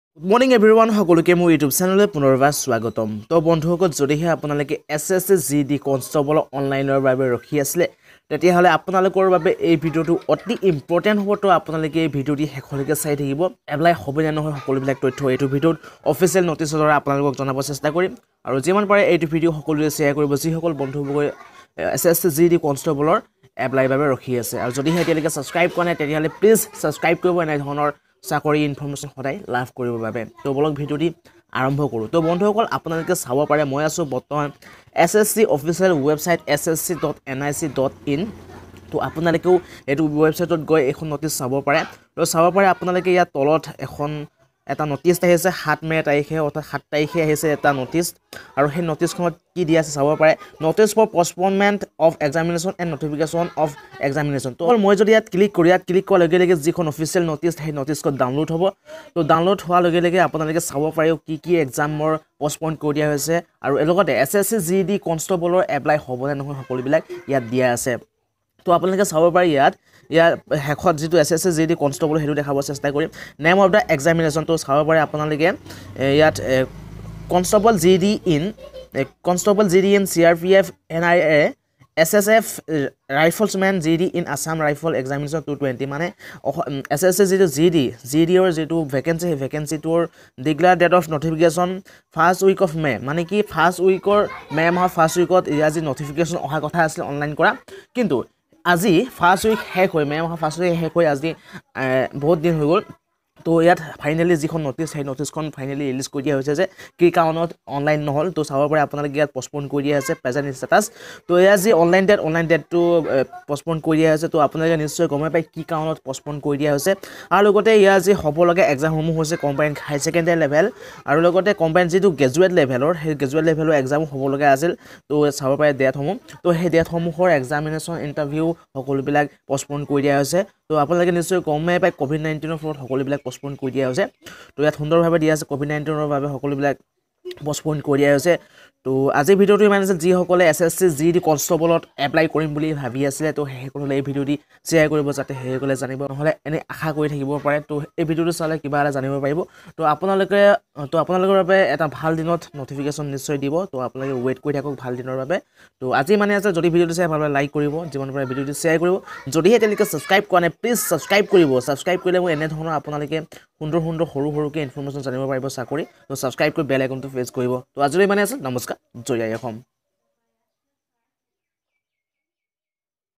Good morning everyone, সকলোকে মোৰ YouTube চেনেললৈ পুনৰবাৰ স্বাগতম। তো বন্ধুসকল যদিহে আপোনালোকে SSC GD কনষ্টেবল অনলাইনৰ বাবে ৰখি আছিল তেতিয়াহলে আপোনালোকৰ বাবে এই ভিডিওটো অতি ইম্পৰ্টেন্ট হ'ব। তো আপোনালোকে এই ভিডিওটি শেষলৈকে চাই থাকিব। এপ্লাই হ'ব নে নহয় সকলোবিলাক তথ্য এইটো ভিডিওত অফিচিয়েল নটিছৰ দ্বাৰা আপোনালোকক জনাব চেষ্টা কৰিম আৰু যিমান পাৰে এইটো ভিডিও সকলোৱে শ্বেয়াৰ কৰিব যিসকল বন্ধুসকলে SSC GD কনষ্টেবলৰ এপ্লাই বাবে ৰখি আছে। আৰু যদিহে এতিয়ালৈকে সাবস্ক্ৰাইব কৰা নাই তেতিয়াহলে প্লিজ সাবস্ক্ৰাইব কৰিব এনে ধৰণৰ চাকৰি ইনফৰমেশন সদায় লাভ কৰিব বাবে। তো বলক ভিডিওটি আৰম্ভ কৰো। তো বন্ধুসকল আপোনালোকে চাব পাৰে মই আছো বৰ্তমান SSC অফিচিয়েল ৱেবসাইট ssc.nic.in। তো আপোনালোকেও এইটো ৱেবসাইটত গৈ এখন নটিছ চাব পাৰে। তো চাব পাৰে আপোনালোকে ইয়াত তলত এখন এটা নটিছ আহিছে 7 মে তাৰিখে অৰ্থাৎ 7 তাৰিখে আহিছে এটা নটিছ আৰু সেই নটিছখনত কি দিয়া আছে চাব পাৰে notice for postponement of examination and notification of examination. তো মই যদি ইয়াত ক্লিক কৰাৰ লগে লগে যিখন অফিচিয়েল নটিছ সেই নটিছখন ডাউনলোড হ'ব। তো ডাউনলোড হোৱাৰ লগে লগে আপোনালোকে চাব পাৰিব কি এক্সামৰ পষ্টপন কৰি দিয়া হৈছে আৰু লগতে SSC GD কনষ্টেবলৰ এপ্লাই হ'ব নে নহয় সকলোবিলাক ইয়াত দিয়া আছে। তো আপোনালোকে চাব পাৰে ইয়াৰ শেষত যেটো SSC GD কনষ্টেবল হেতু দেখাব চেষ্টা কৰিম। নেম অফ দা এক্সামিনেশ্যন তো চাব পাৰে আপোনালোকে ইয়াত constable GD in CRPF NIA SSF riflemen GD in Assam rifle examination 220 মানে SSC GD or যেটো ভ্যাকেন্সি হে ভ্যাকেন্সিটোৰ declare date of notification first week of May মানে কি ফাৰ্স্ট উইকৰ মে মাহৰ ফাৰ্স্ট উইকত ইয়াজি নটিফিকেশ্যন অহা কথা আছিল অনলাইন কৰা কিন্তু আজি ফাৰ্স্ট উইক শেষ হৈ মে মাহৰ ফাৰ্স্ট উইক শেষ হৈ আজি বহুত দিন হৈ গ'ল। তো ইয়াত ফাইনালি যিখন নটিছ সেই নটিছখন ফাইনালি ৰিলিজ কৰি দিয়া হৈছে যে কি কাৰণত অনলাইন নহল। তো চাব পাৰে আপোনালোকে ইয়াত পষ্টপন কৰি দিয়া আছে প্ৰেজেন্ট ষ্টেটাস। তো এয়া যি অনলাইন ডেটটো পষ্টপন কৰি দিয়া হৈছে। তো আপোনালোকে নিশ্চয় গমে পায় কি কাৰণত পষ্টপন কৰি দিয়া হৈছে আৰু লগতে ইয়াৰ যি হ'ব লগা এক্সামসমূহ হৈছে কম্বাইন্ড হাই সেকেন্ডাৰী লেভেল আৰু লগতে কম্বাইন্ড যিটো গ্ৰেজুৱেট লেভেলৰ সেই গ্ৰেজুৱেট লেভেলৰ এক্সাম হ'ব লগা আছিল। তো চাব পাৰে ডেটসমূহ। তো সেই ডেটসমূহৰ এক্সামিনেশ্যন ইণ্টাৰভিউ সকলোবিলাক পষ্টপন কৰি দিয়া হৈছে। তো আপোনালোকে নিশ্চয় গমে পায় COVID-19 ফলত সকলোবিলাক পষ্টপন কৰি দিয়া হৈছে। তো ইয়াত সুন্দৰভাৱে দিয়া আছে COVID-19 বাবে সকলোবিলাক পষ্টপন কৰি দিয়া হৈছে। তো আজি ভিডিওটো ইমান আছিল যিসকলে SSC GD কনষ্টেবলত এপ্লাই কৰিম বুলি ভাবি আছিল তো সেইসকলে এই ভিডিওটি শ্বেয়াৰ কৰিব যাতে সেইসকলে জানিব নহলে এনে আশা কৰি থাকিব পাৰে। তো এই ভিডিওটো চালে কিবা এটা জানিব পাৰিব। তো আপোনালোকৰ বাবে এটা ভাল দিনত নটিফিকেশ্যন নিশ্চয় দিব। তো আপোনালোকে ৱেইট কৰি থাকক ভাল দিনৰ বাবে। তো আজি মানে আছে যদি ভিডিওটো চাই ভালদৰে লাইক কৰিব যিমান পাৰে ভিডিওটো শ্বেয়াৰ কৰিব যদিহে তেওঁলোকে সাবস্ক্ৰাইব কৰা নাই প্লিজ সাবস্ক্ৰাইব কৰিব। সাবস্ক্ৰাইব কৰিলে মই এনে ধৰণৰ আপোনালোকে সুন্দৰ সৰুকে ইনফৰমেশ্যন জানিব পাৰিব চাকৰি। তো সাবস্ক্ৰাইব কৰি বেল আইকনটো প্ৰেছ কৰিব। তো আজিলৈ মানে আছে নমস্কাৰ জয় আই অসম।